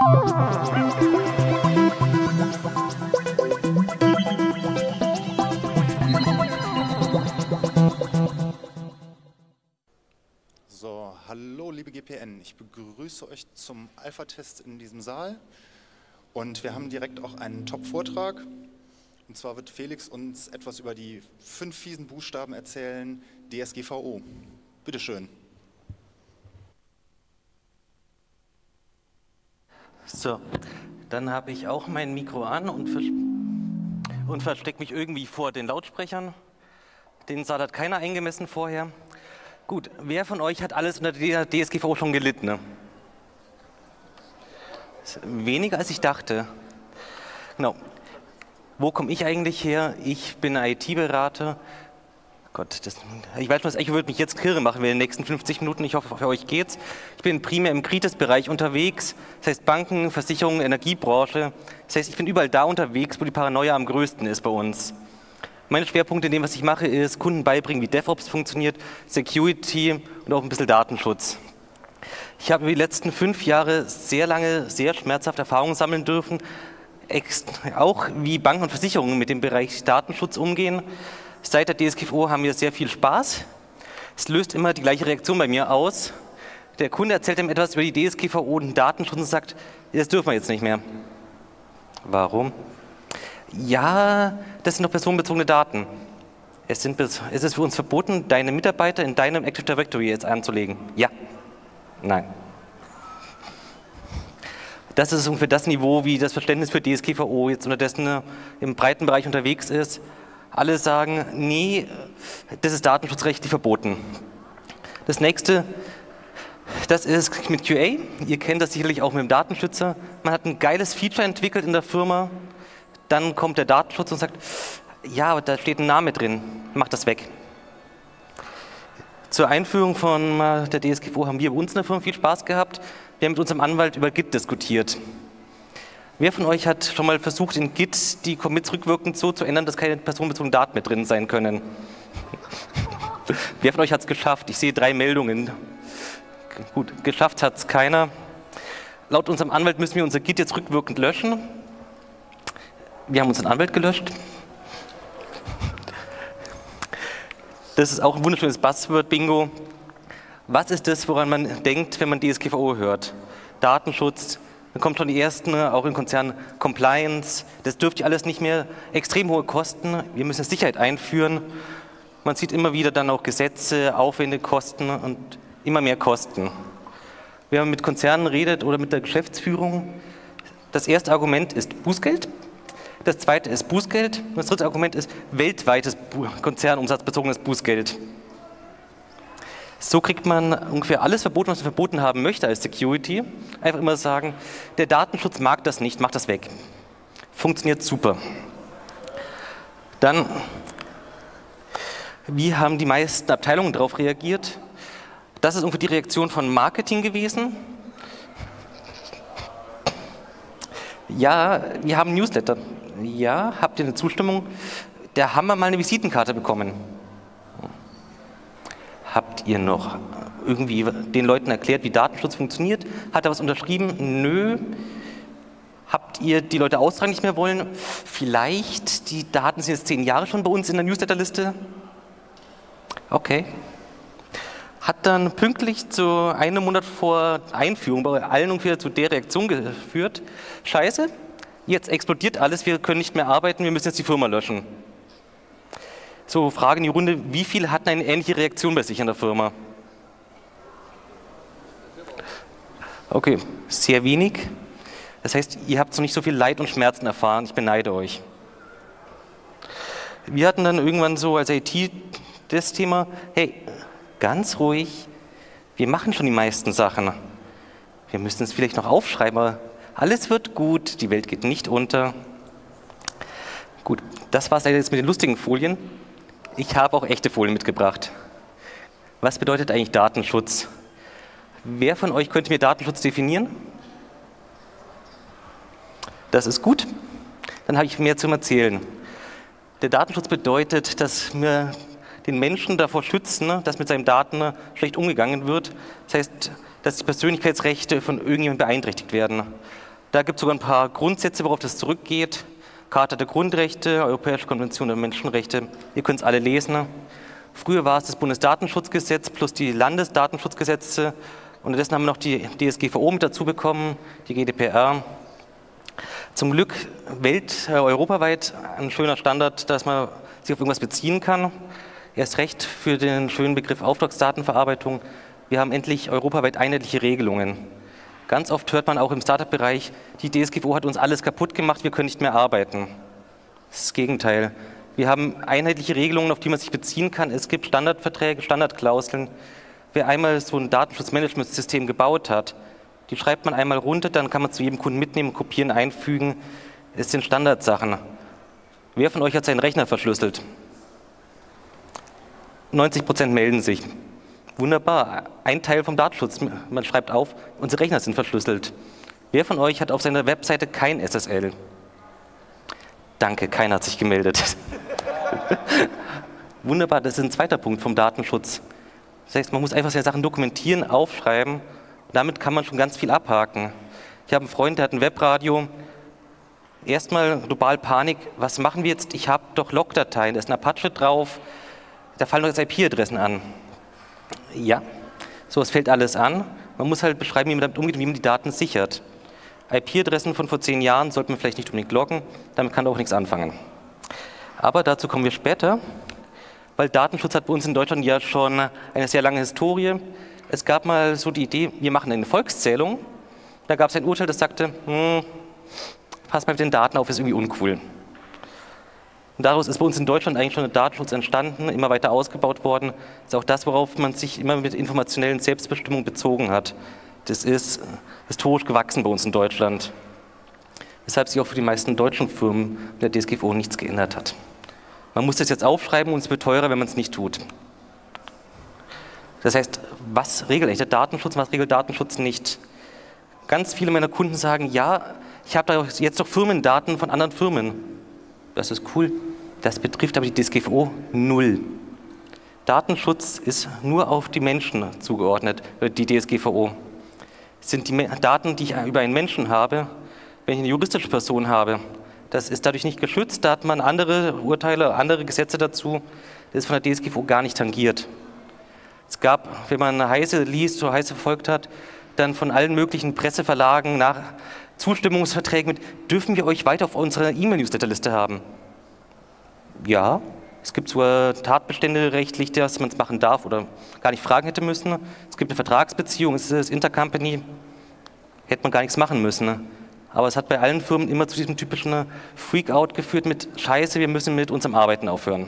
So, hallo liebe GPN, ich begrüße euch zum Alpha-Test in diesem Saal und wir haben direkt auch einen Top-Vortrag. Und zwar wird Felix uns etwas über die 5 fiesen Buchstaben erzählen, DSGVO. Bitteschön. So, dann habe ich auch mein Mikro an und verstecke mich irgendwie vor den Lautsprechern. Den Saal hat keiner eingemessen vorher. Gut, wer von euch hat alles unter der DSGVO schon gelitten? Ne? Weniger als ich dachte. Genau. Wo komme ich eigentlich her? Ich bin IT-Berater. Gott, ich weiß schon, ich würde mich jetzt kirre machen in den nächsten 50 Minuten. Ich hoffe, für euch geht's. Ich bin primär im Kritis-Bereich unterwegs. Das heißt Banken, Versicherungen, Energiebranche. Das heißt, ich bin überall da unterwegs, wo die Paranoia am größten ist bei uns. Meine Schwerpunkte in dem, was ich mache, ist Kunden beibringen, wie DevOps funktioniert, Security und auch ein bisschen Datenschutz. Ich habe über die letzten 5 Jahre sehr lange, sehr schmerzhafte Erfahrungen sammeln dürfen, auch wie Banken und Versicherungen mit dem Bereich Datenschutz umgehen. Seit der DSGVO haben wir sehr viel Spaß. Es löst immer die gleiche Reaktion bei mir aus. Der Kunde erzählt ihm etwas über die DSGVO und Datenschutz und sagt, das dürfen wir jetzt nicht mehr. Warum? Ja, das sind doch personenbezogene Daten. Es ist für uns verboten, deine Mitarbeiter in deinem Active Directory jetzt anzulegen. Ja. Nein. Das ist ungefähr das Niveau, wie das Verständnis für DSGVO jetzt unterdessen im breiten Bereich unterwegs ist. Alle sagen, nee, das ist datenschutzrechtlich verboten. Das nächste, das ist mit QA. Ihr kennt das sicherlich auch mit dem Datenschützer. Man hat ein geiles Feature entwickelt in der Firma. Dann kommt der Datenschutz und sagt, ja, aber da steht ein Name drin, mach das weg. Zur Einführung von der DSGVO haben wir bei uns in der Firma viel Spaß gehabt. Wir haben mit unserem Anwalt über Git diskutiert. Wer von euch hat schon mal versucht, in Git die Commits rückwirkend so zu ändern, dass keine personenbezogenen Daten mehr drin sein können? Wer von euch hat es geschafft? Ich sehe 3 Meldungen. Gut, geschafft hat es keiner. Laut unserem Anwalt müssen wir unser Git jetzt rückwirkend löschen. Wir haben unseren Anwalt gelöscht. Das ist auch ein wunderschönes Buzzword-Bingo. Was ist das, woran man denkt, wenn man DSGVO hört? Datenschutz, dann kommt schon die ersten, auch in Konzernen, Compliance. Das dürfte alles nicht mehr. Extrem hohe Kosten. Wir müssen Sicherheit einführen. Man sieht immer wieder dann auch Gesetze, Aufwände, Kosten und immer mehr Kosten. Wenn man mit Konzernen redet oder mit der Geschäftsführung, das erste Argument ist Bußgeld. Das zweite ist Bußgeld. Und das dritte Argument ist weltweites konzernumsatzbezogenes Bußgeld. So kriegt man ungefähr alles verboten, was man verboten haben möchte als Security. Einfach immer sagen, der Datenschutz mag das nicht, macht das weg. Funktioniert super. Dann, wie haben die meisten Abteilungen darauf reagiert? Das ist ungefähr die Reaktion von Marketing gewesen. Ja, wir haben Newsletter. Ja, habt ihr eine Zustimmung? Da haben wir mal eine Visitenkarte bekommen. Habt ihr noch irgendwie den Leuten erklärt, wie Datenschutz funktioniert? Hat er was unterschrieben? Nö. Habt ihr die Leute austragen nicht mehr wollen? Vielleicht, die Daten sind jetzt 10 Jahre schon bei uns in der Newsletterliste. Okay. Hat dann pünktlich zu einem Monat vor Einführung bei allen ungefähr zu der Reaktion geführt. Scheiße, jetzt explodiert alles, wir können nicht mehr arbeiten, wir müssen jetzt die Firma löschen. So, Frage in die Runde, wie viele hatten eine ähnliche Reaktion bei sich in der Firma? Okay, sehr wenig. Das heißt, ihr habt so nicht so viel Leid und Schmerzen erfahren, ich beneide euch. Wir hatten dann irgendwann so als IT das Thema, hey, ganz ruhig, wir machen schon die meisten Sachen. Wir müssen es vielleicht noch aufschreiben, aber alles wird gut, die Welt geht nicht unter. Gut, das war es jetzt mit den lustigen Folien. Ich habe auch echte Folien mitgebracht. Was bedeutet eigentlich Datenschutz? Wer von euch könnte mir Datenschutz definieren? Das ist gut, dann habe ich mehr zu erzählen. Der Datenschutz bedeutet, dass wir den Menschen davor schützen, dass mit seinen Daten schlecht umgegangen wird. Das heißt, dass die Persönlichkeitsrechte von irgendjemandem beeinträchtigt werden. Da gibt es sogar ein paar Grundsätze, worauf das zurückgeht. Charta der Grundrechte, Europäische Konvention der Menschenrechte. Ihr könnt es alle lesen. Früher war es das Bundesdatenschutzgesetz plus die Landesdatenschutzgesetze. Unterdessen haben wir noch die DSGVO mit dazu bekommen, die GDPR. Zum Glück europaweit ein schöner Standard, dass man sich auf irgendwas beziehen kann. Erst recht für den schönen Begriff Auftragsdatenverarbeitung. Wir haben endlich europaweit einheitliche Regelungen. Ganz oft hört man auch im Startup-Bereich, die DSGVO hat uns alles kaputt gemacht, wir können nicht mehr arbeiten. Das ist das Gegenteil. Wir haben einheitliche Regelungen, auf die man sich beziehen kann. Es gibt Standardverträge, Standardklauseln. Wer einmal so ein Datenschutzmanagementsystem gebaut hat, die schreibt man einmal runter, dann kann man zu jedem Kunden mitnehmen, kopieren, einfügen. Es sind Standardsachen. Wer von euch hat seinen Rechner verschlüsselt? 90% melden sich. Wunderbar, ein Teil vom Datenschutz. Man schreibt auf, unsere Rechner sind verschlüsselt. Wer von euch hat auf seiner Webseite kein SSL? Danke, keiner hat sich gemeldet. Wunderbar, das ist ein zweiter Punkt vom Datenschutz. Das heißt, man muss einfach seine Sachen dokumentieren, aufschreiben. Und damit kann man schon ganz viel abhaken. Ich habe einen Freund, der hat ein Webradio. Erstmal global Panik, was machen wir jetzt? Ich habe doch Logdateien, da ist ein Apache drauf, da fallen doch jetzt IP-Adressen an. Ja, sowas fällt alles an. Man muss halt beschreiben, wie man damit umgeht und wie man die Daten sichert. IP-Adressen von vor 10 Jahren sollte man vielleicht nicht unbedingt loggen, damit kann man auch nichts anfangen. Aber dazu kommen wir später, weil Datenschutz hat bei uns in Deutschland ja schon eine sehr lange Historie. Es gab mal so die Idee, wir machen eine Volkszählung. Da gab es ein Urteil, das sagte, pass mal mit den Daten auf, ist irgendwie uncool. Und daraus ist bei uns in Deutschland eigentlich schon der Datenschutz entstanden, immer weiter ausgebaut worden. Das ist auch das, worauf man sich immer mit informationellen Selbstbestimmung bezogen hat. Das ist historisch gewachsen bei uns in Deutschland. Weshalb sich auch für die meisten deutschen Firmen mit der DSGVO nichts geändert hat. Man muss das jetzt aufschreiben und es wird teurer, wenn man es nicht tut. Das heißt, was regelt eigentlich der Datenschutz und was regelt Datenschutz nicht? Ganz viele meiner Kunden sagen, ja, ich habe da jetzt doch Firmendaten von anderen Firmen. Das ist cool. Das betrifft aber die DSGVO null. Datenschutz ist nur auf die Menschen zugeordnet, die DSGVO. Das sind die Daten, die ich über einen Menschen habe, wenn ich eine juristische Person habe. Das ist dadurch nicht geschützt, da hat man andere Urteile, andere Gesetze dazu. Das ist von der DSGVO gar nicht tangiert. Es gab, wenn man Heise liest, so Heise verfolgt hat, dann von allen möglichen Presseverlagen nach Zustimmungsverträgen mit, dürfen wir euch weiter auf unserer E-Mail-Newsletterliste haben? Ja, es gibt sogar Tatbestände rechtlich, dass man es machen darf oder gar nicht fragen hätte müssen. Es gibt eine Vertragsbeziehung, es ist Intercompany, hätte man gar nichts machen müssen. Aber es hat bei allen Firmen immer zu diesem typischen Freak-out geführt mit Scheiße, wir müssen mit unserem Arbeiten aufhören.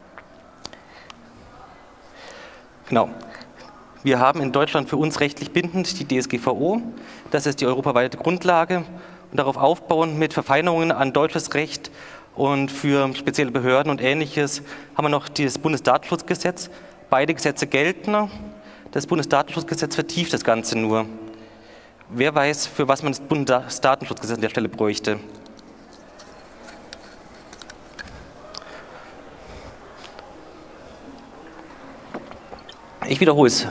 Genau. Wir haben in Deutschland für uns rechtlich bindend die DSGVO. Das ist die europaweite Grundlage. Und darauf aufbauend mit Verfeinerungen an deutsches Recht und für spezielle Behörden und Ähnliches haben wir noch das Bundesdatenschutzgesetz. Beide Gesetze gelten. Das Bundesdatenschutzgesetz vertieft das Ganze nur. Wer weiß, für was man das Bundesdatenschutzgesetz an der Stelle bräuchte? Ich wiederhole es.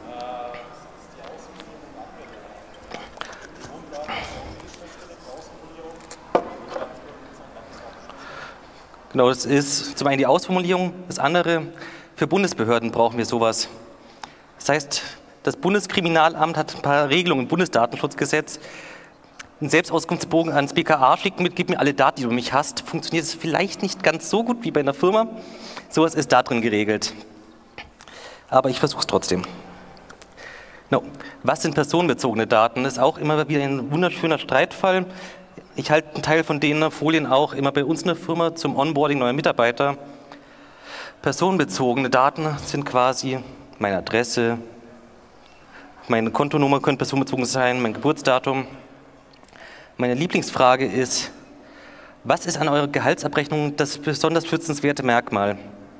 Genau, das ist zum einen die Ausformulierung, das andere, für Bundesbehörden brauchen wir sowas. Das heißt, das Bundeskriminalamt hat ein paar Regelungen im Bundesdatenschutzgesetz. Einen Selbstauskunftsbogen ans BKA schicken mit, gib mir alle Daten, die du mich hast, funktioniert es vielleicht nicht ganz so gut wie bei einer Firma. Sowas ist da drin geregelt. Aber ich versuche es trotzdem. No. Was sind personenbezogene Daten? Das ist auch immer wieder ein wunderschöner Streitfall. Ich halte einen Teil von den Folien auch immer bei uns in der Firma zum Onboarding neuer Mitarbeiter. Personenbezogene Daten sind quasi meine Adresse, meine Kontonummer könnte personenbezogen sein, mein Geburtsdatum. Meine Lieblingsfrage ist, was ist an eurer Gehaltsabrechnung das besonders schützenswerte Merkmal?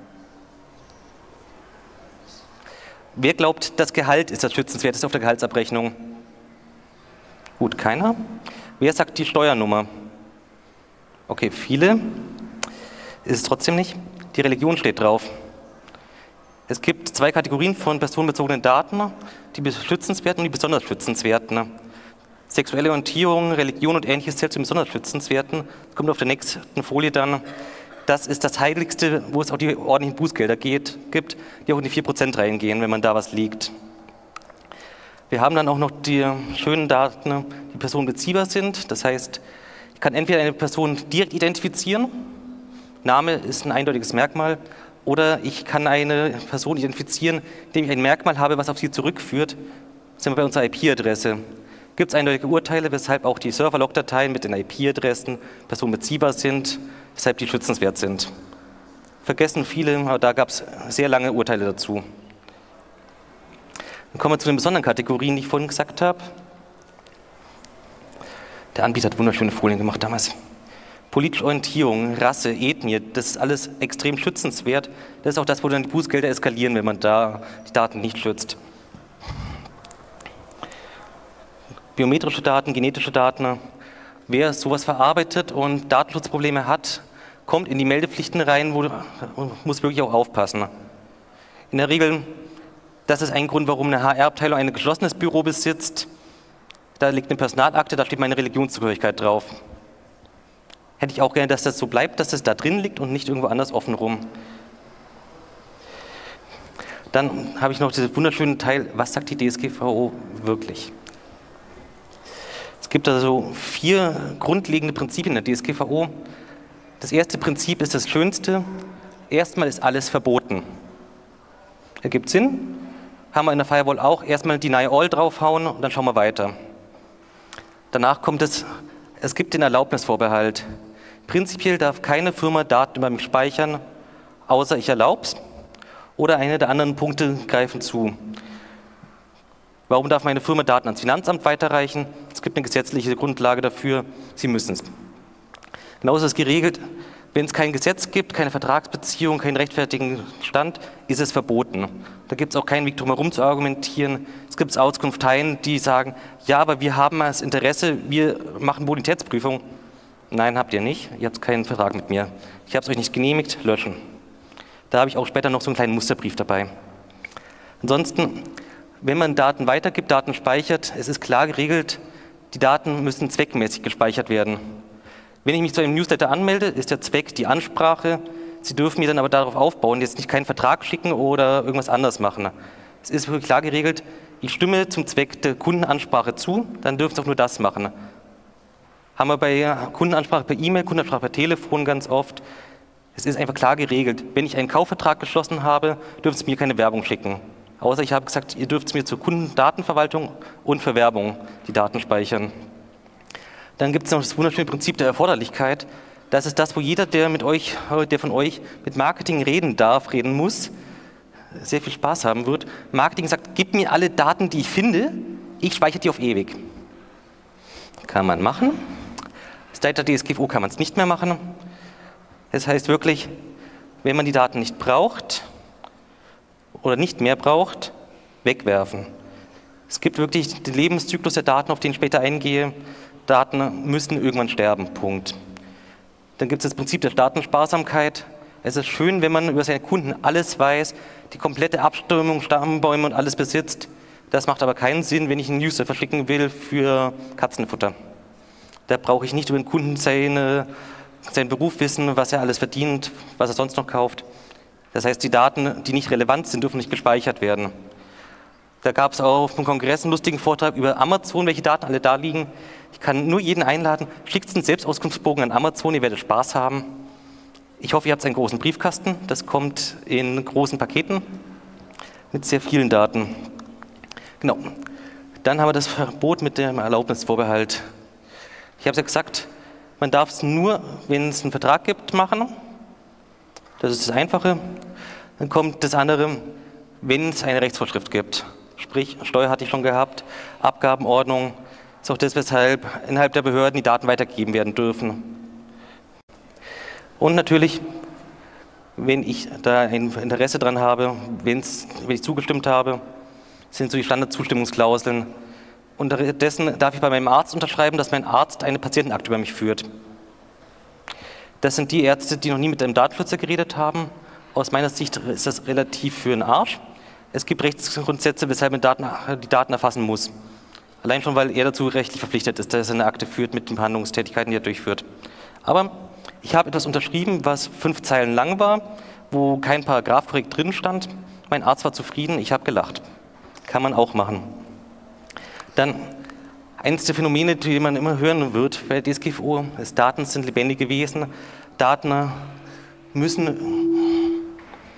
Wer glaubt, das Gehalt ist das Schützenswerteste auf der Gehaltsabrechnung? Gut, keiner. Wer sagt die Steuernummer? Okay, viele. Ist es trotzdem nicht. Die Religion steht drauf. Es gibt 2 Kategorien von personenbezogenen Daten, die schützenswerten und die besonders schützenswerten. Sexuelle Orientierung, Religion und Ähnliches zählt zu den besonders schützenswerten. Das kommt auf der nächsten Folie dann. Das ist das Heiligste, wo es auch die ordentlichen Bußgelder gibt, die auch in die 4% reingehen, wenn man da was liegt. Wir haben dann auch noch die schönen Daten, die personenbeziehbar sind. Das heißt, ich kann entweder eine Person direkt identifizieren, Name ist ein eindeutiges Merkmal, oder ich kann eine Person identifizieren, indem ich ein Merkmal habe, was auf sie zurückführt. Das sind wir bei unserer IP-Adresse. Gibt es eindeutige Urteile, weshalb auch die Server-Log-Dateien mit den IP-Adressen personenbeziehbar sind, weshalb die schützenswert sind. Vergessen viele, aber da gab es sehr lange Urteile dazu. Dann kommen wir zu den besonderen Kategorien, die ich vorhin gesagt habe. Der Anbieter hat wunderschöne Folien gemacht damals. Politische Orientierung, Rasse, Ethnie, das ist alles extrem schützenswert. Das ist auch das, wo dann die Bußgelder eskalieren, wenn man da die Daten nicht schützt. Biometrische Daten, genetische Daten. Wer sowas verarbeitet und Datenschutzprobleme hat, kommt in die Meldepflichten rein und muss wirklich auch aufpassen. In der Regel, das ist ein Grund, warum eine HR-Abteilung ein geschlossenes Büro besitzt. Da liegt eine Personalakte, da steht meine Religionszugehörigkeit drauf. Hätte ich auch gerne, dass das so bleibt, dass es da drin liegt und nicht irgendwo anders offen rum. Dann habe ich noch diesen wunderschönen Teil, was sagt die DSGVO wirklich? Es gibt also 4 grundlegende Prinzipien in der DSGVO. Das erste Prinzip ist das schönste. Erstmal ist alles verboten. Ergibt Sinn. Haben wir in der Firewall auch. Erstmal Deny All draufhauen und dann schauen wir weiter. Danach kommt es gibt den Erlaubnisvorbehalt. Prinzipiell darf keine Firma Daten über mich speichern, außer ich erlaube es. Oder eine der anderen Punkte greifen zu. Warum darf meine Firma Daten ans Finanzamt weiterreichen? Es gibt eine gesetzliche Grundlage dafür, sie müssen es. Genauso ist es geregelt, wenn es kein Gesetz gibt, keine Vertragsbeziehung, keinen rechtfertigen Stand, ist es verboten. Da gibt es auch keinen Weg drum herum zu argumentieren. Es gibt Auskunfteien, die sagen, ja, aber wir haben das Interesse, wir machen Bonitätsprüfung. Nein, habt ihr nicht, ihr habt keinen Vertrag mit mir. Ich habe es euch nicht genehmigt, löschen. Da habe ich auch später noch so einen kleinen Musterbrief dabei. Ansonsten, wenn man Daten weitergibt, Daten speichert, es ist klar geregelt, die Daten müssen zweckmäßig gespeichert werden. Wenn ich mich zu einem Newsletter anmelde, ist der Zweck die Ansprache. Sie dürfen mir dann aber darauf aufbauen, jetzt nicht keinen Vertrag schicken oder irgendwas anderes machen. Es ist wirklich klar geregelt, ich stimme zum Zweck der Kundenansprache zu, dann dürfen Sie auch nur das machen. Haben wir bei Kundenansprache per E-Mail, Kundenansprache per Telefon ganz oft. Es ist einfach klar geregelt. Wenn ich einen Kaufvertrag geschlossen habe, dürfen Sie mir keine Werbung schicken. Außer ich habe gesagt, ihr dürft mir zur Kundendatenverwaltung und für Werbung die Daten speichern. Dann gibt es noch das wunderschöne Prinzip der Erforderlichkeit. Das ist das, wo jeder, der von euch mit Marketing reden darf, reden muss, sehr viel Spaß haben wird. Marketing sagt, gib mir alle Daten, die ich finde, ich speichere die auf ewig. Kann man machen. Seit der DSGVO kann man es nicht mehr machen. Das heißt wirklich, wenn man die Daten nicht braucht oder nicht mehr braucht, wegwerfen. Es gibt wirklich den Lebenszyklus der Daten, auf den ich später eingehe. Daten müssen irgendwann sterben, Punkt. Dann gibt es das Prinzip der Datensparsamkeit. Es ist schön, wenn man über seine Kunden alles weiß, die komplette Abstimmung, Stammbäume und alles besitzt. Das macht aber keinen Sinn, wenn ich einen Newsletter verschicken will für Katzenfutter. Da brauche ich nicht über den Kunden seinen Beruf wissen, was er alles verdient, was er sonst noch kauft. Das heißt, die Daten, die nicht relevant sind, dürfen nicht gespeichert werden. Da gab es auch auf dem Kongress einen lustigen Vortrag über Amazon, welche Daten alle da liegen. Ich kann nur jeden einladen, schickt einen Selbstauskunftsbogen an Amazon, ihr werdet Spaß haben. Ich hoffe, ihr habt einen großen Briefkasten. Das kommt in großen Paketen mit sehr vielen Daten. Genau. Dann haben wir das Verbot mit dem Erlaubnisvorbehalt. Ich habe es ja gesagt, man darf es nur, wenn es einen Vertrag gibt, machen. Das ist das Einfache. Dann kommt das andere, wenn es eine Rechtsvorschrift gibt. Sprich, Steuer hatte ich schon gehabt, Abgabenordnung. Das ist auch das, weshalb innerhalb der Behörden die Daten weitergegeben werden dürfen. Und natürlich, wenn ich da ein Interesse dran habe, wenn ich zugestimmt habe, sind so die Standardzustimmungsklauseln. Unterdessen darf ich bei meinem Arzt unterschreiben, dass mein Arzt eine Patientenakte über mich führt. Das sind die Ärzte, die noch nie mit einem Datenschützer geredet haben. Aus meiner Sicht ist das relativ für den Arsch. Es gibt Rechtsgrundsätze, weshalb man die Daten erfassen muss. Allein schon, weil er dazu rechtlich verpflichtet ist, dass er eine Akte führt mit den Behandlungstätigkeiten, die er durchführt. Aber ich habe etwas unterschrieben, was 5 Zeilen lang war, wo kein Paragraph korrekt drin stand. Mein Arzt war zufrieden, ich habe gelacht. Kann man auch machen. Dann eines der Phänomene, die man immer hören wird bei der DSGVO, ist, Daten sind lebendige Wesen. Daten müssen...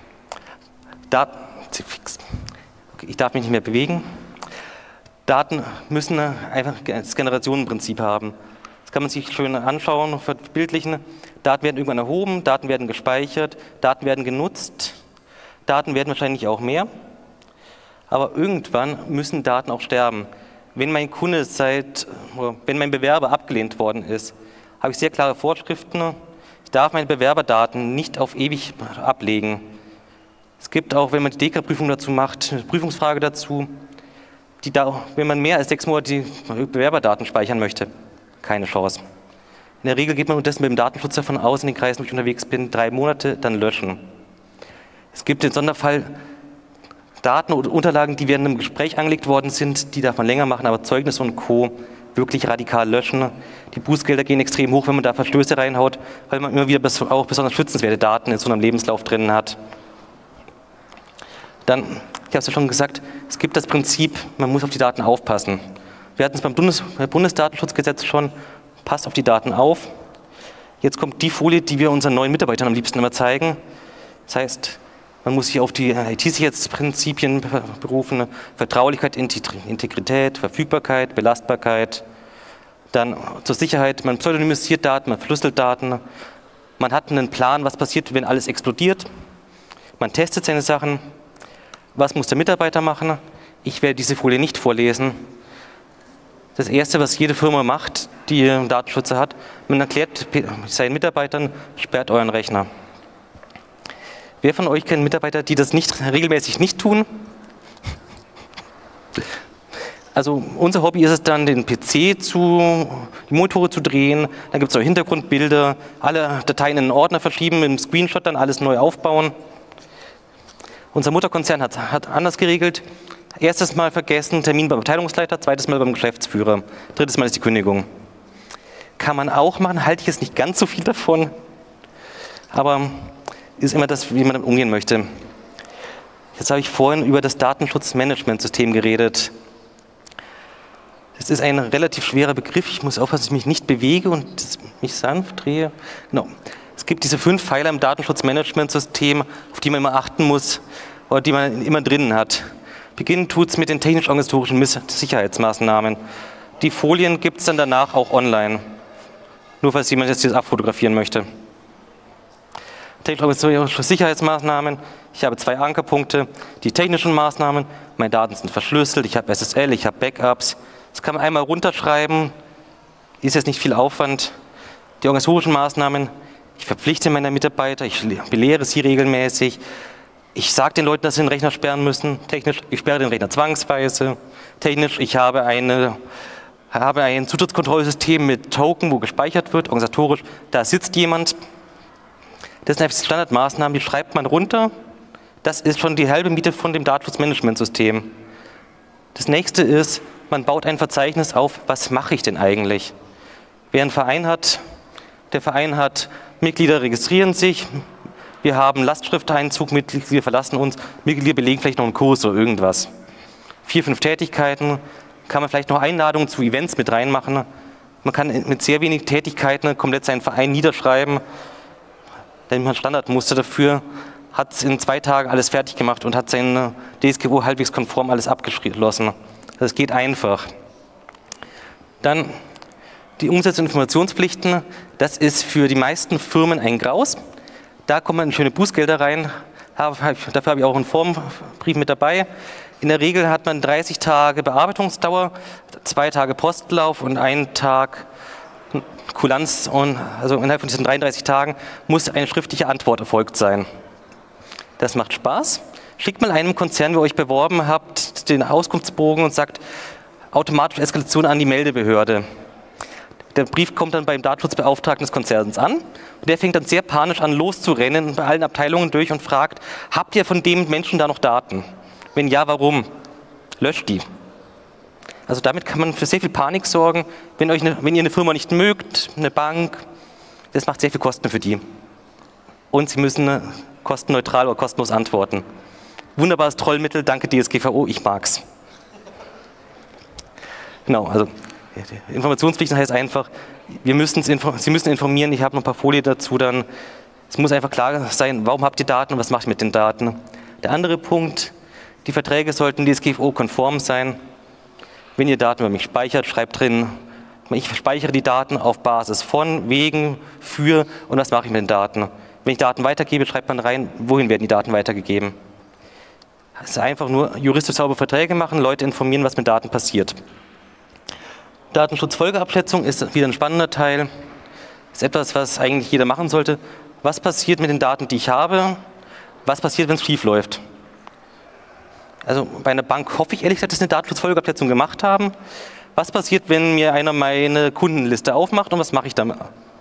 Ich darf mich nicht mehr bewegen. Daten müssen einfach das Generationenprinzip haben. Das kann man sich schön anschauen, verbildlichen. Daten werden irgendwann erhoben, Daten werden gespeichert, Daten werden genutzt, Daten werden wahrscheinlich auch mehr. Aber irgendwann müssen Daten auch sterben. Wenn mein wenn mein Bewerber abgelehnt worden ist, habe ich sehr klare Vorschriften. Ich darf meine Bewerberdaten nicht auf ewig ablegen. Es gibt auch, wenn man die DEKRA-Prüfung dazu macht, eine Prüfungsfrage dazu, wenn man mehr als 6 Monate die Bewerberdaten speichern möchte, keine Chance. In der Regel geht man unterdessen mit dem Datenschutz davon aus, in den Kreisen, wo ich unterwegs bin, 3 Monate, dann löschen. Es gibt den Sonderfall Daten oder Unterlagen, die während einem Gespräch angelegt worden sind, die darf man länger machen, aber Zeugnisse und Co. wirklich radikal löschen. Die Bußgelder gehen extrem hoch, wenn man da Verstöße reinhaut, weil man immer wieder auch besonders schützenswerte Daten in so einem Lebenslauf drin hat. Dann, ich habe es ja schon gesagt, es gibt das Prinzip, man muss auf die Daten aufpassen. Wir hatten es beim Bundesdatenschutzgesetz schon, passt auf die Daten auf. Jetzt kommt die Folie, die wir unseren neuen Mitarbeitern am liebsten immer zeigen. Das heißt, man muss sich auf die IT-Sicherheitsprinzipien berufen, Vertraulichkeit, Integrität, Verfügbarkeit, Belastbarkeit. Dann zur Sicherheit, man pseudonymisiert Daten, man verschlüsselt Daten. Man hat einen Plan, was passiert, wenn alles explodiert. Man testet seine Sachen. Was muss der Mitarbeiter machen? Ich werde diese Folie nicht vorlesen. Das Erste, was jede Firma macht, die einen Datenschützer hat, man erklärt seinen Mitarbeitern, sperrt euren Rechner. Wer von euch kennt Mitarbeiter, die das regelmäßig nicht tun? Also unser Hobby ist es dann, den PC die Monitore zu drehen, dann gibt es auch Hintergrundbilder, alle Dateien in einen Ordner verschieben, mit einem Screenshot dann alles neu aufbauen. Unser Mutterkonzern hat anders geregelt. Erstes Mal vergessen, Termin beim Abteilungsleiter, zweites Mal beim Geschäftsführer, drittes Mal ist die Kündigung. Kann man auch machen, halte ich jetzt nicht ganz so viel davon, aber ist immer das, wie man damit umgehen möchte. Jetzt habe ich vorhin über das Datenschutzmanagementsystem geredet. Das ist ein relativ schwerer Begriff, ich muss aufpassen, dass ich mich nicht bewege und mich sanft drehe. Genau. Es gibt diese 5 Pfeiler im Datenschutzmanagementsystem, auf die man immer achten muss oder die man immer drinnen hat. Beginnen tut es mit den technisch-organisatorischen Sicherheitsmaßnahmen. Die Folien gibt es dann danach auch online. Nur falls jemand jetzt das abfotografieren möchte. Technisch-organisatorische Sicherheitsmaßnahmen. Ich habe 2 Ankerpunkte. Die technischen Maßnahmen. Meine Daten sind verschlüsselt. Ich habe SSL, ich habe Backups. Das kann man einmal runterschreiben. Ist jetzt nicht viel Aufwand. Die organisatorischen Maßnahmen. Ich verpflichte meine Mitarbeiter. Ich belehre sie regelmäßig. Ich sage den Leuten, dass sie den Rechner sperren müssen. Technisch, ich sperre den Rechner zwangsweise. Technisch, ich habe ein Zutrittskontrollsystem mit Token, wo gespeichert wird. Organisatorisch, da sitzt jemand. Das sind einfach Standardmaßnahmen, die schreibt man runter. Das ist schon die halbe Miete von dem Datenschutzmanagementsystem. Das nächste ist, man baut ein Verzeichnis auf, was mache ich denn eigentlich? Wer einen Verein hat, der Verein hat Mitglieder registrieren sich, wir haben Lastschrifteinzug, Mitglieder verlassen uns, Mitglieder belegen vielleicht noch einen Kurs oder irgendwas. 4, 5 Tätigkeiten, kann man vielleicht noch Einladungen zu Events mit reinmachen. Man kann mit sehr wenig Tätigkeiten komplett seinen Verein niederschreiben. Denn man Standardmuster dafür, hat es in 2 Tagen alles fertig gemacht und hat sein DSGVO halbwegs konform alles abgeschlossen. Das geht einfach. Dann die Umsetzung der Informationspflichten, das ist für die meisten Firmen ein Graus. Da kommen schöne Bußgelder rein. Dafür habe ich auch einen Formbrief mit dabei. In der Regel hat man 30 Tage Bearbeitungsdauer, 2 Tage Postlauf und 1 Tag Kulanz. Also innerhalb von diesen 33 Tagen muss eine schriftliche Antwort erfolgt sein. Das macht Spaß. Schickt mal einem Konzern, wo ihr euch beworben habt, den Auskunftsbogen und sagt, automatische Eskalation an die Meldebehörde. Der Brief kommt dann beim Datenschutzbeauftragten des Konzerns an und der fängt dann sehr panisch an loszurennen, bei allen Abteilungen durch und fragt, habt ihr von dem Menschen da noch Daten? Wenn ja, warum? Löscht die. Also damit kann man für sehr viel Panik sorgen, wenn ihr eine Firma nicht mögt, eine Bank, das macht sehr viel Kosten für die. Und sie müssen kostenneutral oder kostenlos antworten. Wunderbares Trollmittel, danke DSGVO, ich mag's. Genau, also Informationspflicht heißt einfach, Sie müssen informieren, ich habe noch ein paar Folien dazu, dann es muss einfach klar sein, warum habt ihr Daten und was macht ihr mit den Daten. Der andere Punkt, die Verträge sollten DSGVO-konform sein. Wenn ihr Daten über mich speichert, schreibt drin, ich speichere die Daten auf Basis von, wegen, für und was mache ich mit den Daten. Wenn ich Daten weitergebe, schreibt man rein, wohin werden die Daten weitergegeben. Es ist einfach nur juristisch saubere Verträge machen, Leute informieren, was mit Daten passiert. Datenschutzfolgeabschätzung ist wieder ein spannender Teil. Ist etwas, was eigentlich jeder machen sollte. Was passiert mit den Daten, die ich habe? Was passiert, wenn es schief läuft? Also bei einer Bank hoffe ich ehrlich gesagt, dass sie eine Datenschutzfolgeabschätzung gemacht haben. Was passiert, wenn mir einer meine Kundenliste aufmacht und was mache ich damit?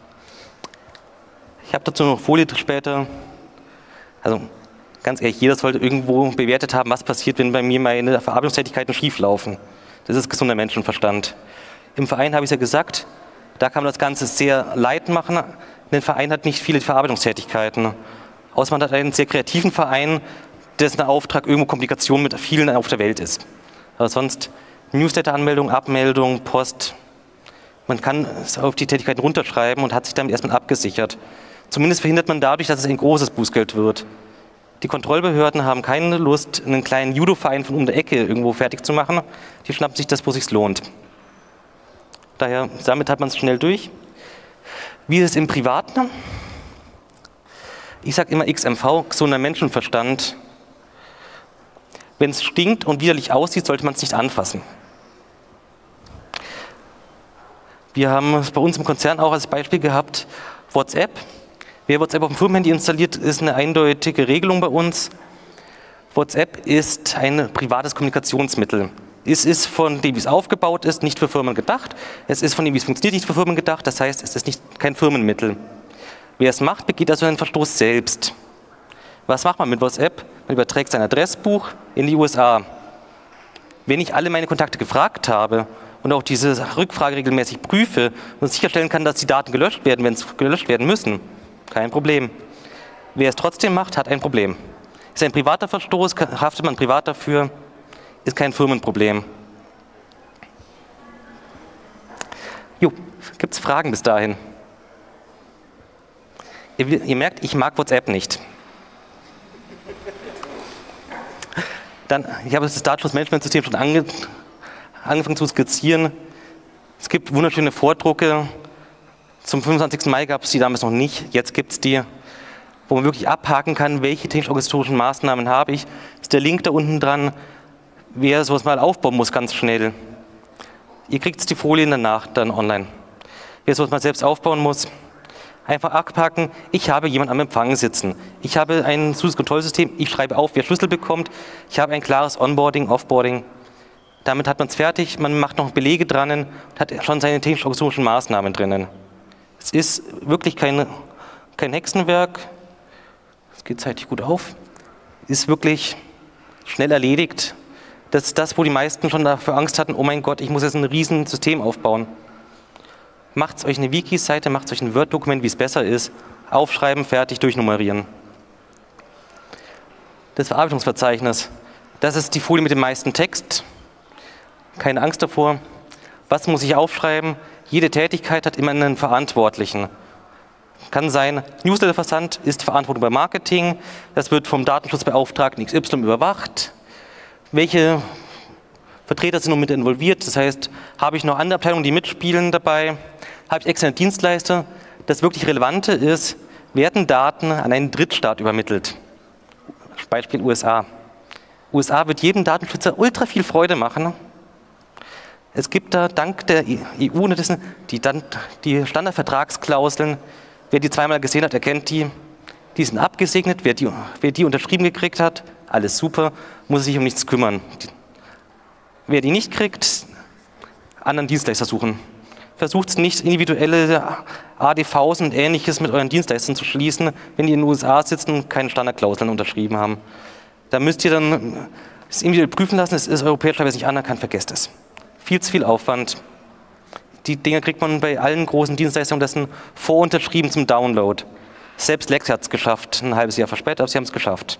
Ich habe dazu noch Folie später. Also ganz ehrlich, jeder sollte irgendwo bewertet haben, was passiert, wenn bei mir meine Verarbeitungstätigkeiten schief laufen. Das ist gesunder Menschenverstand. Im Verein habe ich es ja gesagt, da kann man das Ganze sehr light machen. Ein Verein hat nicht viele Verarbeitungstätigkeiten. Außer man hat einen sehr kreativen Verein, dessen Auftrag irgendwo Kommunikation mit vielen auf der Welt ist. Aber sonst Newsletter-Anmeldung, Abmeldung, Post. Man kann es auf die Tätigkeiten runterschreiben und hat sich damit erstmal abgesichert. Zumindest verhindert man dadurch, dass es ein großes Bußgeld wird. Die Kontrollbehörden haben keine Lust, einen kleinen Judo-Verein von um der Ecke irgendwo fertig zu machen. Die schnappen sich das, wo es sich lohnt. Daher, damit hat man es schnell durch. Wie ist es im Privaten? Ich sage immer XMV, gesunder Menschenverstand. Wenn es stinkt und widerlich aussieht, sollte man es nicht anfassen. Wir haben es bei uns im Konzern auch als Beispiel gehabt, WhatsApp. Wer WhatsApp auf dem Firmenhandy installiert, ist eine eindeutige Regelung bei uns. WhatsApp ist ein privates Kommunikationsmittel. Es ist von dem, wie es aufgebaut ist, nicht für Firmen gedacht. Es ist von dem, wie es funktioniert, nicht für Firmen gedacht. Das heißt, es ist kein Firmenmittel. Wer es macht, begeht also einen Verstoß selbst. Was macht man mit WhatsApp? Man überträgt sein Adressbuch in die USA. Wenn ich alle meine Kontakte gefragt habe und auch diese Rückfrage regelmäßig prüfe und sicherstellen kann, dass die Daten gelöscht werden, wenn es gelöscht werden müssen, kein Problem. Wer es trotzdem macht, hat ein Problem. Ist ein privater Verstoß, haftet man privat dafür, ist kein Firmenproblem. Jo, gibt es Fragen bis dahin? Ihr merkt, ich mag WhatsApp nicht. Dann, ich habe das Datenschutzmanagementsystem schon angefangen zu skizzieren. Es gibt wunderschöne Vordrucke. Zum 25. Mai gab es die damals noch nicht. Jetzt gibt es die, wo man wirklich abhaken kann, welche technisch-organisatorischen Maßnahmen habe ich. Ist der Link da unten dran. Wer sowas mal aufbauen muss, ganz schnell. Ihr kriegt die Folien danach dann online. Wer sowas mal selbst aufbauen muss, einfach abhaken. Ich habe jemanden am Empfang sitzen. Ich habe ein Zusatzkontrollsystem. Ich schreibe auf, wer Schlüssel bekommt. Ich habe ein klares Onboarding, Offboarding. Damit hat man es fertig. Man macht noch Belege dran und hat schon seine technisch-organisatorischen Maßnahmen drinnen. Es ist wirklich kein Hexenwerk. Es geht zeitlich gut auf. Ist wirklich schnell erledigt. Das ist das, wo die meisten schon dafür Angst hatten, oh mein Gott, ich muss jetzt ein riesen System aufbauen. Macht euch eine Wiki-Seite, macht euch ein Word-Dokument, wie es besser ist. Aufschreiben, fertig, durchnummerieren. Das Verarbeitungsverzeichnis, das ist die Folie mit dem meisten Text. Keine Angst davor. Was muss ich aufschreiben? Jede Tätigkeit hat immer einen Verantwortlichen. Kann sein, Newsletterversand ist Verantwortung bei Marketing. Das wird vom Datenschutzbeauftragten XY überwacht. Welche Vertreter sind noch mit involviert? Das heißt, habe ich noch andere Abteilungen, die mitspielen dabei? Habe ich externe Dienstleister? Das wirklich Relevante ist, werden Daten an einen Drittstaat übermittelt. Beispiel USA. USA wird jedem Datenschützer ultra viel Freude machen. Es gibt da dank der EU die Standardvertragsklauseln. Wer die zweimal gesehen hat, erkennt die. Die sind abgesegnet. Wer die unterschrieben gekriegt hat, alles super, muss sich um nichts kümmern. Wer die nicht kriegt, anderen Dienstleister suchen. Versucht nicht, individuelle ADVs und Ähnliches mit euren Dienstleistern zu schließen, wenn die in den USA sitzen und keine Standardklauseln unterschrieben haben. Da müsst ihr dann es individuell prüfen lassen, es ist europäisch teilweise nicht anerkannt, vergesst es. Viel zu viel Aufwand. Die Dinge kriegt man bei allen großen Dienstleistungen, das sind vorunterschrieben zum Download. Selbst Lex hat es geschafft, ein halbes Jahr verspätet, aber sie haben es geschafft.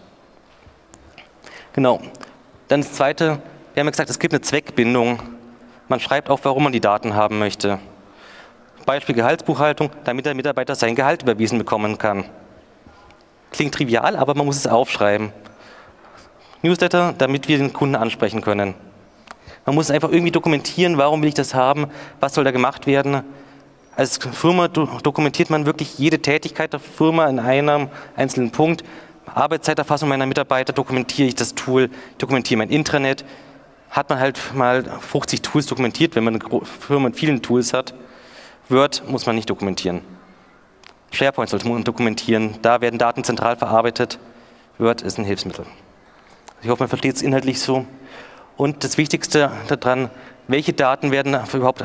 Genau. Dann das Zweite, wir haben ja gesagt, es gibt eine Zweckbindung. Man schreibt auch, warum man die Daten haben möchte. Beispiel Gehaltsbuchhaltung, damit der Mitarbeiter sein Gehalt überwiesen bekommen kann. Klingt trivial, aber man muss es aufschreiben. Newsletter, damit wir den Kunden ansprechen können. Man muss einfach irgendwie dokumentieren, warum will ich das haben, was soll da gemacht werden. Als Firma dokumentiert man wirklich jede Tätigkeit der Firma in einem einzelnen Punkt. Arbeitszeiterfassung meiner Mitarbeiter dokumentiere ich das Tool, dokumentiere mein Intranet. Hat man halt mal 50 Tools dokumentiert, wenn man eine Firma mit vielen Tools hat. Word muss man nicht dokumentieren. SharePoint sollte man dokumentieren. Da werden Daten zentral verarbeitet. Word ist ein Hilfsmittel. Ich hoffe, man versteht es inhaltlich so. Und das Wichtigste daran, welche Daten werden überhaupt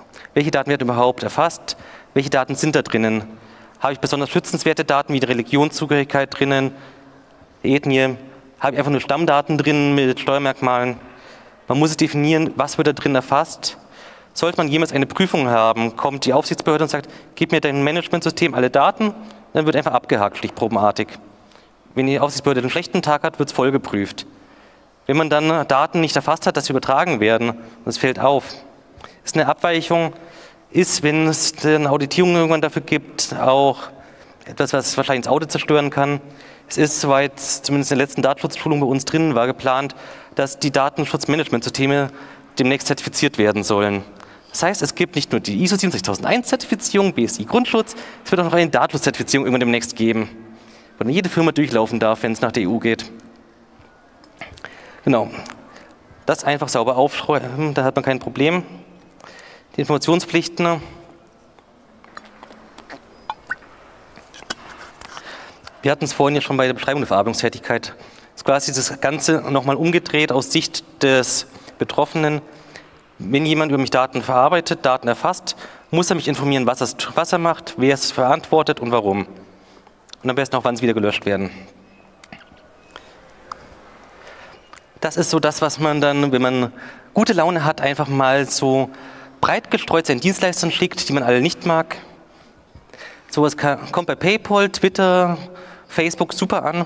erfasst? Welche Daten sind da drinnen? Habe ich besonders schützenswerte Daten wie die Religionszugehörigkeit drinnen, Ethnie? Habe ich einfach nur Stammdaten drin mit Steuermerkmalen? Man muss es definieren, was wird da drin erfasst. Sollte man jemals eine Prüfung haben, kommt die Aufsichtsbehörde und sagt, gib mir dein Managementsystem alle Daten, dann wird einfach abgehakt, stichprobenartig. Wenn die Aufsichtsbehörde einen schlechten Tag hat, wird es voll geprüft. Wenn man dann Daten nicht erfasst hat, dass sie übertragen werden, das fällt auf. Ist eine Abweichung, ist, wenn es eine Auditierung irgendwann dafür gibt, auch etwas, was wahrscheinlich das Audit zerstören kann. Es ist, soweit zumindest in der letzten Datenschutzschulung bei uns drin war, geplant, dass die Datenschutzmanagementsysteme demnächst zertifiziert werden sollen. Das heißt, es gibt nicht nur die ISO 27001-Zertifizierung, BSI Grundschutz, es wird auch noch eine Datenschutzzertifizierung irgendwann demnächst geben, wo dann jede Firma durchlaufen darf, wenn es nach der EU geht. Genau. Das einfach sauber aufschreiben, da hat man kein Problem. Die Informationspflichten. Wir hatten es vorhin ja schon bei der Beschreibung der Verarbeitungstätigkeit. Das ist quasi das Ganze nochmal umgedreht aus Sicht des Betroffenen. Wenn jemand über mich Daten verarbeitet, Daten erfasst, muss er mich informieren, was er macht, wer es verantwortet und warum. Und am besten auch, wann es wieder gelöscht werden. Das ist so das, was man dann, wenn man gute Laune hat, einfach mal so breit gestreut seinen Dienstleistern schickt, die man alle nicht mag. Sowas kommt bei PayPal, Twitter, Facebook super an.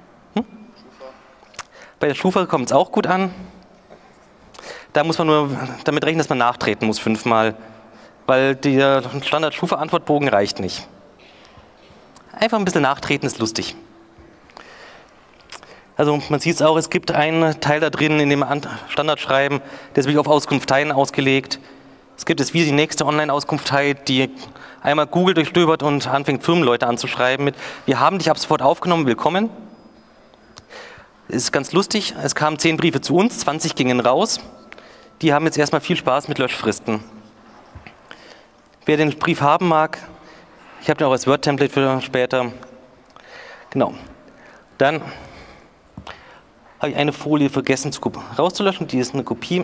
Bei der Schufa kommt es auch gut an. Da muss man nur damit rechnen, dass man nachtreten muss 5-mal, weil der Standard-Schufa-Antwortbogen reicht nicht. Einfach ein bisschen nachtreten ist lustig. Also man sieht es auch, es gibt einen Teil da drin in dem Standardschreiben, der ist wirklich auf Auskunfteien ausgelegt. Es gibt jetzt wie die nächste Online-Auskunftei, die einmal Google durchstöbert und anfängt, Firmenleute anzuschreiben mit: Wir haben dich ab sofort aufgenommen, willkommen. Ist ganz lustig, es kamen 10 Briefe zu uns, 20 gingen raus. Die haben jetzt erstmal viel Spaß mit Löschfristen. Wer den Brief haben mag, ich habe den auch als Word-Template für später. Genau. Dann habe ich eine Folie vergessen rauszulöschen, die ist eine Kopie.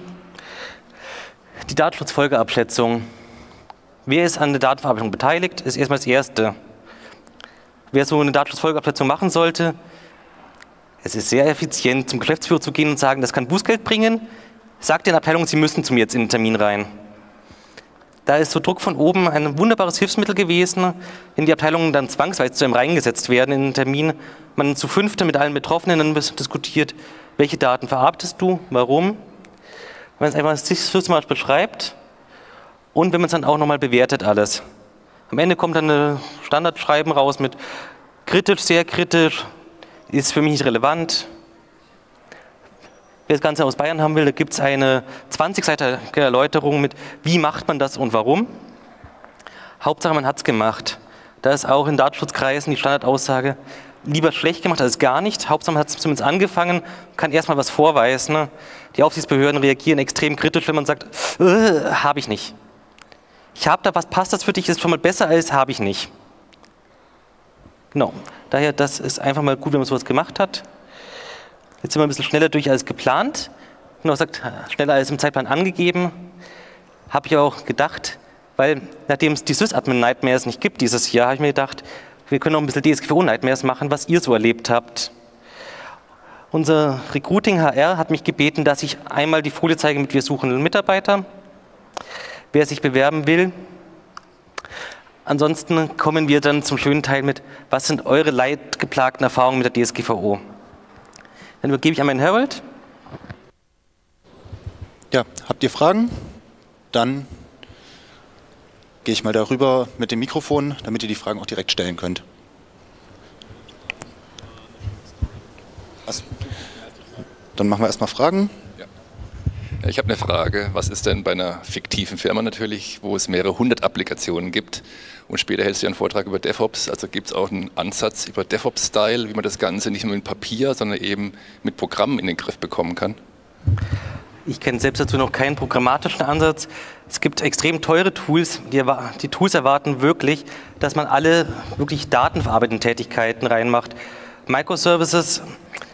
Die Datenschutzfolgeabschätzung. Wer ist an der Datenverarbeitung beteiligt, ist erstmal das Erste. Wer so eine Datenschutzfolgeabschätzung machen sollte, es ist sehr effizient, zum Geschäftsführer zu gehen und sagen, das kann Bußgeld bringen. Sagt den Abteilungen, sie müssen zu mir jetzt in den Termin rein. Da ist so Druck von oben ein wunderbares Hilfsmittel gewesen, wenn die Abteilungen dann zwangsweise zu einem reingesetzt werden in den Termin. Man zu 5 mit allen Betroffenen dann diskutiert, welche Daten verarbeitest du, warum. Wenn es einfach systematisch beschreibt und wenn man es dann auch nochmal bewertet alles. Am Ende kommt dann ein Standardschreiben raus mit kritisch, sehr kritisch, ist für mich nicht relevant. Wer das Ganze aus Bayern haben will, da gibt es eine 20-seitige Erläuterung mit, wie macht man das und warum. Hauptsache, man hat es gemacht. Da ist auch in Datenschutzkreisen die Standardaussage, lieber schlecht gemacht als gar nicht. Hauptsache, man hat es zumindest angefangen, kann erstmal was vorweisen. Ne? Die Aufsichtsbehörden reagieren extrem kritisch, wenn man sagt, habe ich nicht. Ich habe da was, passt das für dich, ist schon mal besser als habe ich nicht. Genau, daher, das ist einfach mal gut, wenn man sowas gemacht hat. Jetzt sind wir ein bisschen schneller durch als geplant. Genau, sagt, schneller als im Zeitplan angegeben. Habe ich auch gedacht, weil nachdem es die Sysadmin-Nightmares nicht gibt dieses Jahr, habe ich mir gedacht, wir können auch ein bisschen DSGVO-Nightmares machen, was ihr so erlebt habt. Unser Recruiting HR hat mich gebeten, dass ich einmal die Folie zeige mit wir suchen einen Mitarbeiter. wer sich bewerben will. Ansonsten kommen wir dann zum schönen Teil mit, was sind eure leidgeplagten Erfahrungen mit der DSGVO? Dann übergebe ich an meinen Harold. Ja, habt ihr Fragen? Dann gehe ich mal darüber mit dem Mikrofon, damit ihr die Fragen auch direkt stellen könnt. Dann machen wir erstmal Fragen. Ja. Ich habe eine Frage. Was ist denn bei einer fiktiven Firma natürlich, wo es mehrere hundert Applikationen gibt und später hältst du einen Vortrag über DevOps, also gibt es auch einen Ansatz über DevOps-Style, wie man das Ganze nicht nur mit Papier, sondern eben mit Programmen in den Griff bekommen kann? Ich kenne selbst dazu noch keinen programmatischen Ansatz. Es gibt extrem teure Tools. Die Tools erwarten wirklich, dass man alle wirklich datenverarbeitenden Tätigkeiten reinmacht. Microservices,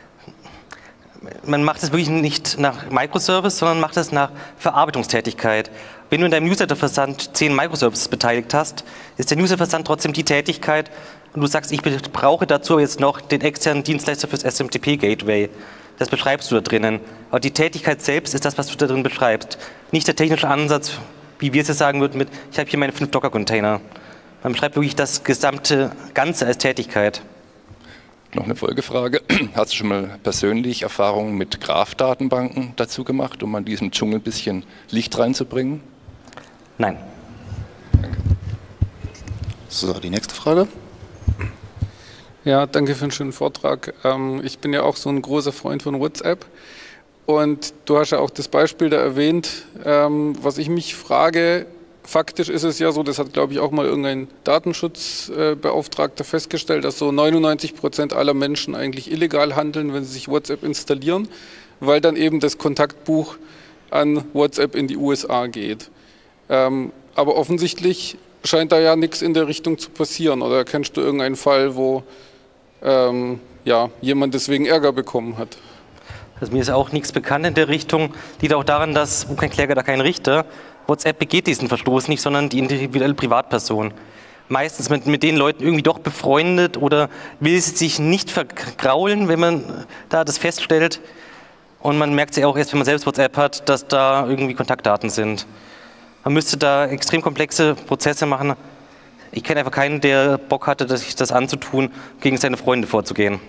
man macht es wirklich nicht nach Microservice, sondern macht es nach Verarbeitungstätigkeit. Wenn du in deinem Newsletterversand 10 Microservices beteiligt hast, ist der Newsletterversand trotzdem die Tätigkeit und du sagst, ich brauche dazu jetzt noch den externen Dienstleister fürs SMTP-Gateway. Das beschreibst du da drinnen. Aber die Tätigkeit selbst ist das, was du da drin beschreibst. Nicht der technische Ansatz, wie wir es jetzt sagen würden, mit ich habe hier meine 5 Docker-Container. Man beschreibt wirklich das gesamte Ganze als Tätigkeit. Noch eine Folgefrage. Hast du schon mal persönlich Erfahrungen mit Graph-Datenbanken dazu gemacht, um an diesem Dschungel ein bisschen Licht reinzubringen? Nein. Danke. So, die nächste Frage. Ja, danke für einen schönen Vortrag. Ich bin ja auch so ein großer Freund von WhatsApp und du hast ja auch das Beispiel da erwähnt. Was ich mich frage, faktisch ist es ja so, das hat glaube ich auch mal irgendein Datenschutzbeauftragter festgestellt, dass so 99% aller Menschen eigentlich illegal handeln, wenn sie sich WhatsApp installieren, weil dann eben das Kontaktbuch an WhatsApp in die USA geht. Aber offensichtlich scheint da ja nichts in der Richtung zu passieren. Oder kennst du irgendeinen Fall, wo ja, jemand deswegen Ärger bekommen hat? Also mir ist auch nichts bekannt in der Richtung. Liegt auch daran, dass, wo kein Kläger, da kein Richter, WhatsApp begeht diesen Verstoß nicht, sondern die individuelle Privatperson. Meistens mit den Leuten irgendwie doch befreundet oder will sie sich nicht vergraulen, wenn man da das feststellt. Und man merkt sich auch erst, wenn man selbst WhatsApp hat, dass da irgendwie Kontaktdaten sind. Man müsste da extrem komplexe Prozesse machen. Ich kenne einfach keinen, der Bock hatte, sich das anzutun, gegen seine Freunde vorzugehen.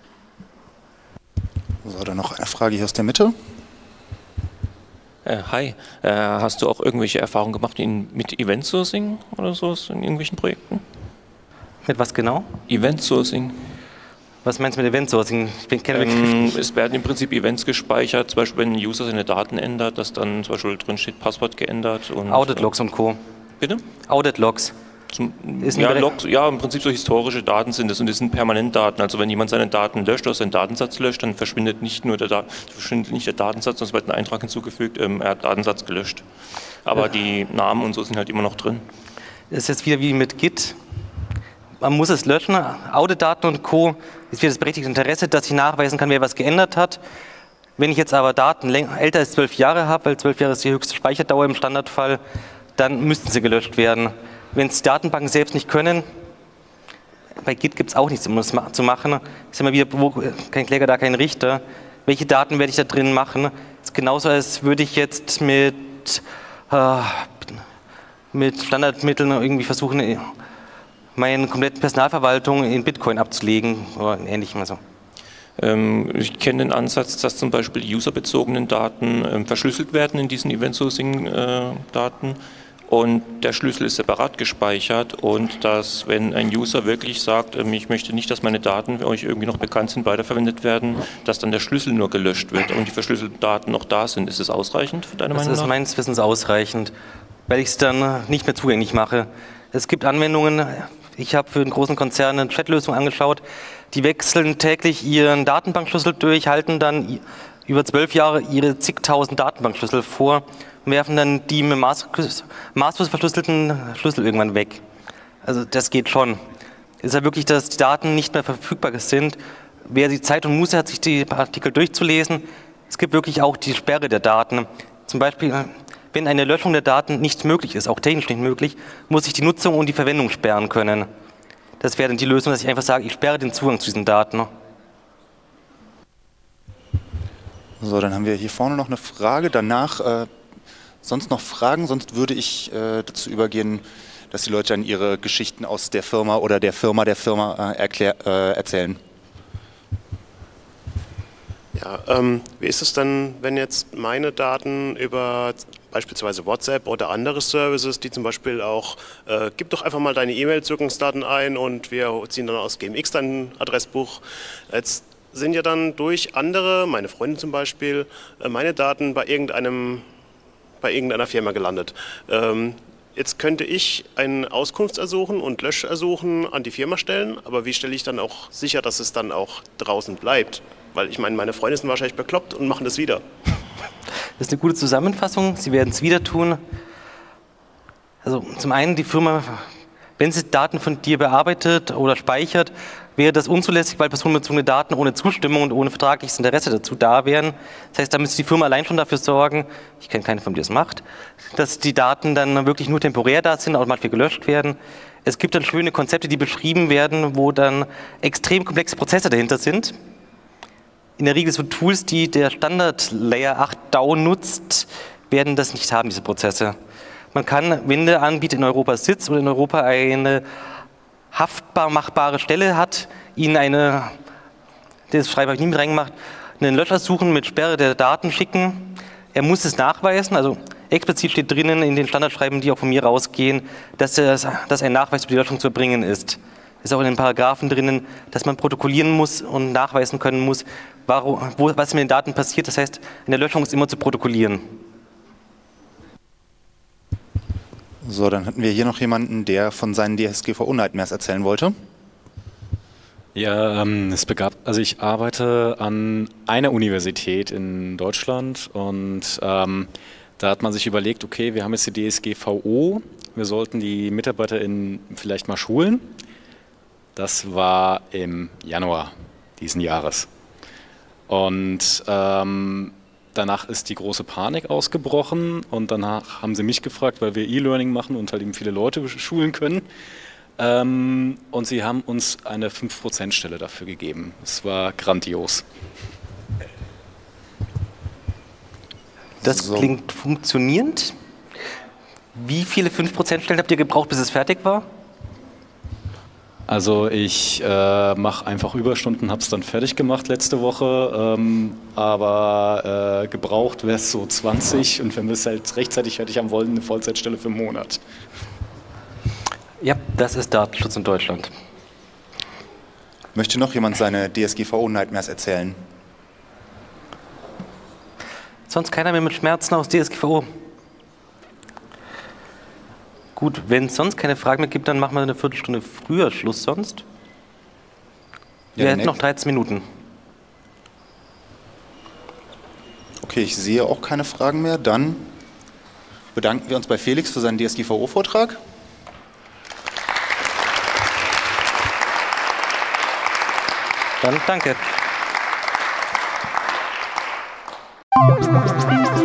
So, dann noch eine Frage hier aus der Mitte. Hi, hast du auch irgendwelche Erfahrungen gemacht mit Event-Sourcing oder so in irgendwelchen Projekten? Mit was genau? Event-Sourcing. Was meinst du mit Event-Sourcing? Ich kenne den Begriff nicht. Es werden im Prinzip Events gespeichert, zum Beispiel wenn ein User seine Daten ändert, dass dann zum Beispiel drin steht, Passwort geändert. Und Audit-Logs und Co. Bitte? Audit-Logs. Logs, ja, im Prinzip so historische Daten sind es und das sind Permanentdaten. Also wenn jemand seine Daten löscht oder seinen Datensatz löscht, dann verschwindet nicht nur der Datensatz, sondern es wird ein Eintrag hinzugefügt, er hat Datensatz gelöscht. Aber die Namen und so sind halt immer noch drin. Das ist jetzt wieder wie mit Git. Man muss es löschen. Auditdaten und Co. ist wieder das berechtigte Interesse, dass ich nachweisen kann, wer was geändert hat. Wenn ich jetzt aber Daten älter als 12 Jahre habe, weil 12 Jahre ist die höchste Speicherdauer im Standardfall, dann müssten sie gelöscht werden. Wenn es die Datenbanken selbst nicht können, bei Git gibt es auch nichts, um das zu machen. Ist immer wieder, wo kein Kläger, da kein Richter. Welche Daten werde ich da drin machen? Das ist genauso, als würde ich jetzt mit Standardmitteln irgendwie versuchen, meine komplette Personalverwaltung in Bitcoin abzulegen oder ähnlichem. Also. Ich kenne den Ansatz, dass zum Beispiel die userbezogenen Daten verschlüsselt werden in diesen Event-Sourcing-Daten. Und der Schlüssel ist separat gespeichert und dass, wenn ein User wirklich sagt, ich möchte nicht, dass meine Daten euch irgendwie noch bekannt sind, weiterverwendet werden, dass dann der Schlüssel nur gelöscht wird und die verschlüsselten Daten noch da sind. Ist das ausreichend für deine Meinung nach? Das ist meines Wissens ausreichend, weil ich es dann nicht mehr zugänglich mache. Es gibt Anwendungen, ich habe für einen großen Konzern eine Chatlösung angeschaut, die wechseln täglich ihren Datenbankschlüssel durch, halten dann über 12 Jahre ihre zigtausend Datenbankschlüssel vor und werfen dann die mit maßlos verschlüsselten Schlüssel irgendwann weg. Also das geht schon. Es ist ja wirklich, dass die Daten nicht mehr verfügbar sind. Wer die Zeit und Muße hat, sich die Artikel durchzulesen, es gibt wirklich auch die Sperre der Daten. Zum Beispiel, wenn eine Löschung der Daten nicht möglich ist, auch technisch nicht möglich, muss ich die Nutzung und die Verwendung sperren können. Das wäre dann die Lösung, dass ich einfach sage, ich sperre den Zugang zu diesen Daten. So, dann haben wir hier vorne noch eine Frage. Danach sonst noch Fragen? Sonst würde ich dazu übergehen, dass die Leute dann ihre Geschichten aus der Firma oder der Firma erzählen. Ja, wie ist es denn, wenn jetzt meine Daten über beispielsweise WhatsApp oder andere Services, die zum Beispiel auch, gib doch einfach mal deine E-Mail-Zugangsdaten ein und wir ziehen dann aus GMX dein Adressbuch. Jetzt sind ja dann durch andere, meine Freunde zum Beispiel, meine Daten bei irgendeiner Firma gelandet. Jetzt könnte ich ein Auskunftsersuchen und Löschersuchen an die Firma stellen, aber wie stelle ich dann auch sicher, dass es dann auch draußen bleibt? Weil ich meine, meine Freunde sind wahrscheinlich bekloppt und machen das wieder. Das ist eine gute Zusammenfassung. Sie werden es wieder tun. Also zum einen die Firma, wenn sie Daten von dir bearbeitet oder speichert, wäre das unzulässig, weil personenbezogene Daten ohne Zustimmung und ohne vertragliches Interesse dazu da wären. Das heißt, da müsste die Firma allein schon dafür sorgen, ich kenne keine Firma, die das macht, dass die Daten dann wirklich nur temporär da sind, automatisch gelöscht werden. Es gibt dann schöne Konzepte, die beschrieben werden, wo dann extrem komplexe Prozesse dahinter sind. In der Regel so Tools, die der Standard Layer 8 DAO nutzt, werden das nicht haben, diese Prozesse. Man kann, wenn der Anbieter in Europa sitzt oder in Europa eine haftbar machbare Stelle hat, Ihnen das Schreiben habe ich nie mit reingemacht, einen Löschersuchen mit Sperre der Daten schicken. Er muss es nachweisen, also explizit steht drinnen in den Standardschreiben, die auch von mir rausgehen, dass ein Nachweis über die Löschung zu erbringen ist. Ist auch in den Paragraphen drinnen, dass man protokollieren muss und nachweisen können muss, was mit den Daten passiert. Das heißt, eine Löschung ist immer zu protokollieren. So, dann hatten wir hier noch jemanden, der von seinen DSGVO-Nightmares erzählen wollte. Ja, also ich arbeite an einer Universität in Deutschland und da hat man sich überlegt, okay, wir haben jetzt die DSGVO, wir sollten die MitarbeiterInnen vielleicht mal schulen. Das war im Januar diesen Jahres. Und danach ist die große Panik ausgebrochen und danach haben sie mich gefragt, weil wir E-Learning machen und halt eben viele Leute schulen können. Und sie haben uns eine 5%-Stelle dafür gegeben. Es war grandios. Das klingt funktionierend. Wie viele 5%-Stellen habt ihr gebraucht, bis es fertig war? Also ich mache einfach Überstunden, habe es dann fertig gemacht letzte Woche, aber gebraucht wäre es so 20 und wenn wir es halt rechtzeitig fertig haben wollen, eine Vollzeitstelle für einen Monat. Ja, das ist Datenschutz in Deutschland. Möchte noch jemand seine DSGVO-Nightmares erzählen? Sonst keiner mehr mit Schmerzen aus DSGVO. Gut, wenn es sonst keine Fragen mehr gibt, dann machen wir eine Viertelstunde früher Schluss sonst. Wir hätten noch 13 Minuten. Okay, ich sehe auch keine Fragen mehr. Dann bedanken wir uns bei Felix für seinen DSGVO-Vortrag. Dann danke.